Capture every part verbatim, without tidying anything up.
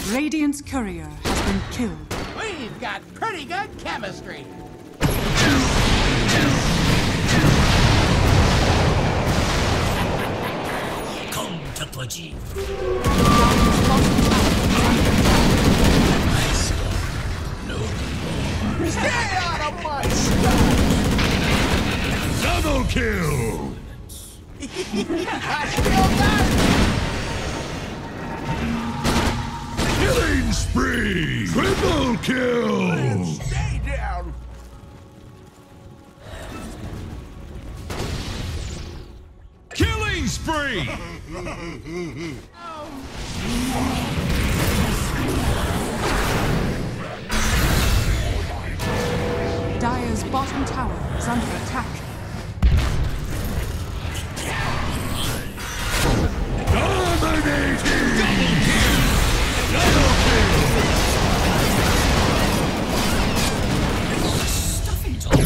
Radiant's courier has been killed. We've got pretty good chemistry. Come to Pudgy. Stay out of my stuff! Double kill! I still got it! Killing spree! Triple kill! Stay down! Killing spree! Dire's bottom tower is under attack. Dominating! Double kill! Stuffing top.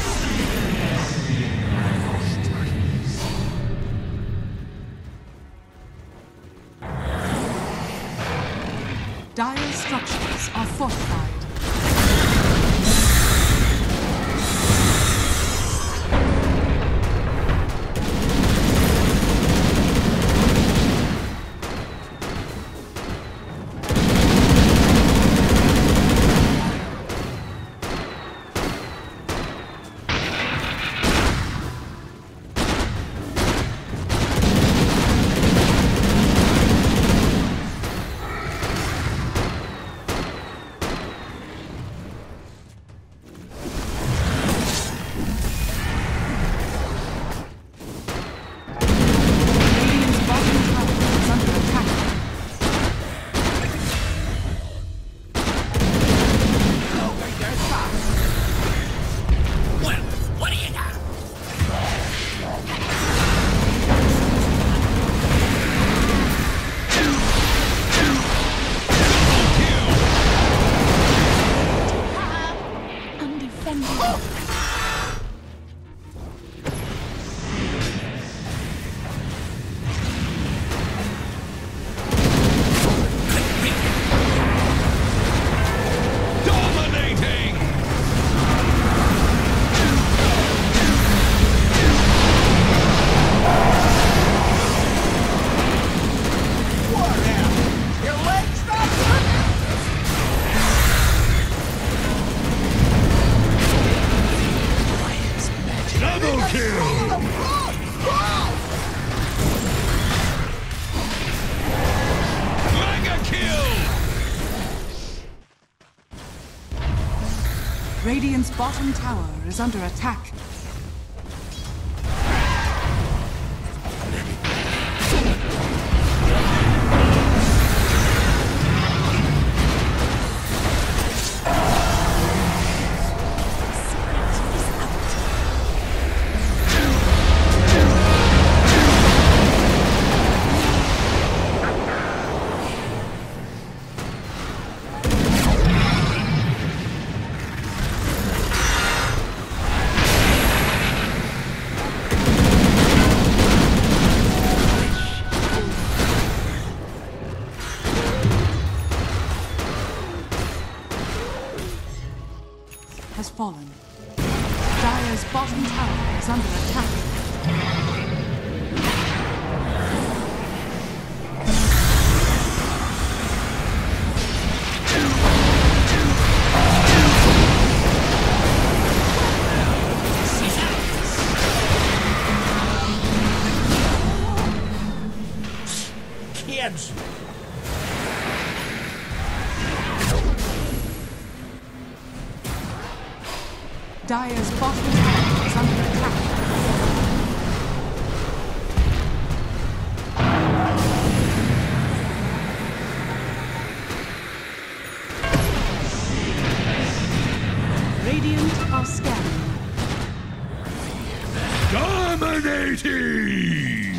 Dire's structures are fortified. Radiant's bottom tower is under attack. Has fallen. Dire's bottom tower is under attack. Kids! Dire's bottom tower is under attack. Radiant are scanning. Dominating!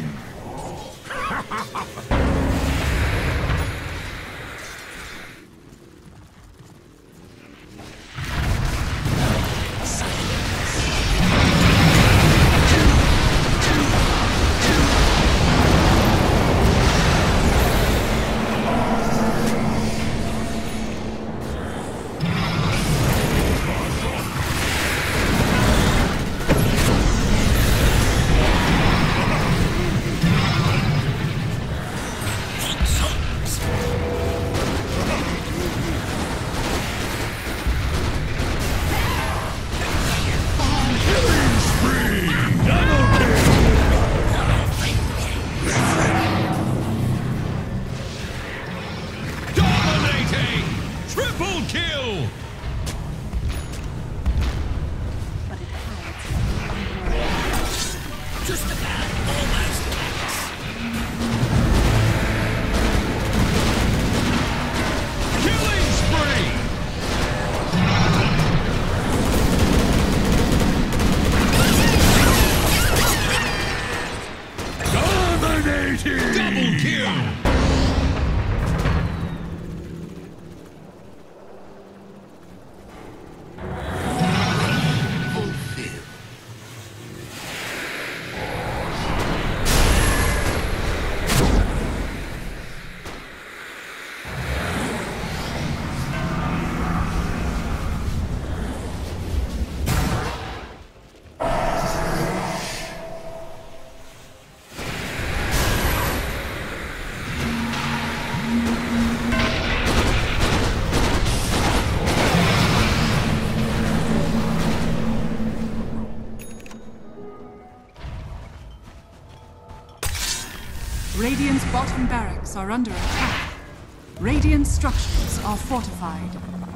Radiant's bottom barracks are under attack. Radiant structures are fortified.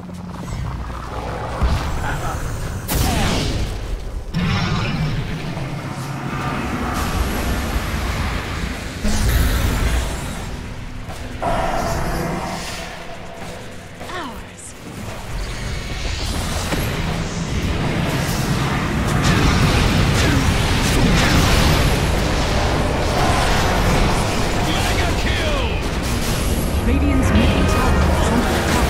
Radiant's middle tower is under attack.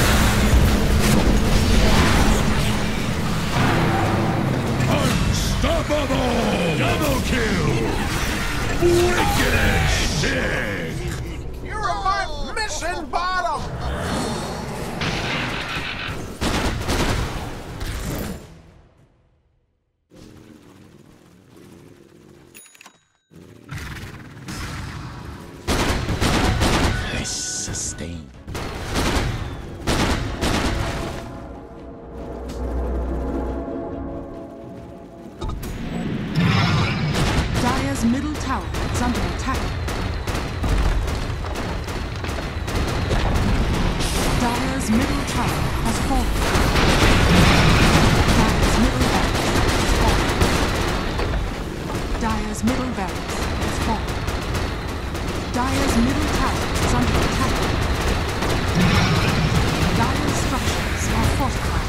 Unstoppable! Double kill! Wicked sick! You're my mission bottom! Sustain. Dire's middle tower is under attack. Dire's middle tower has fallen. Dire's middle barracks has fallen. Dire's middle tower is under attack. Dire's structures are fortified.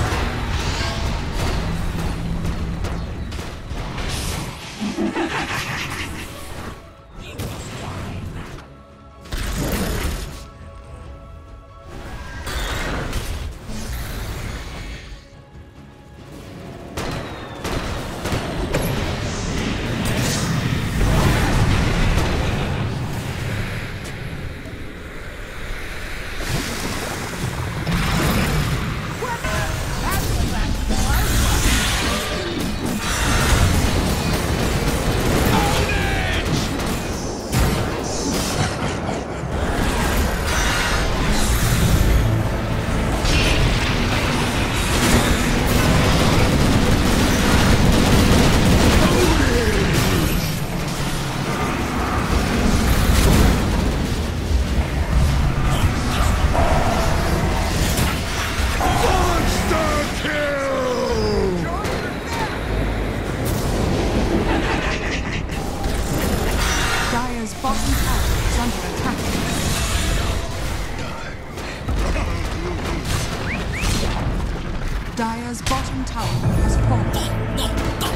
Dire's bottom tower is under attack. Dire's bottom tower has fallen.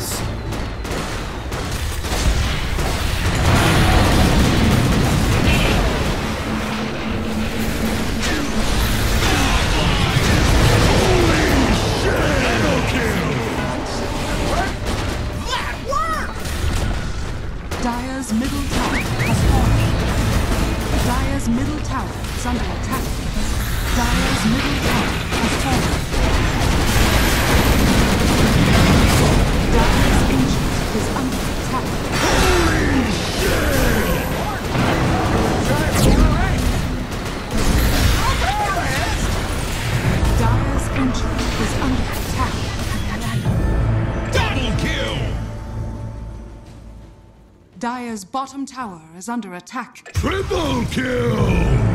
Dire's middle tower has fallen. Dire's middle tower is under attack. Dire's middle tower has fallen. Dire's ancient is under attack. Holy shit! Dire's ancient is under attack. Double kill! Dire's bottom tower is under attack. Triple kill!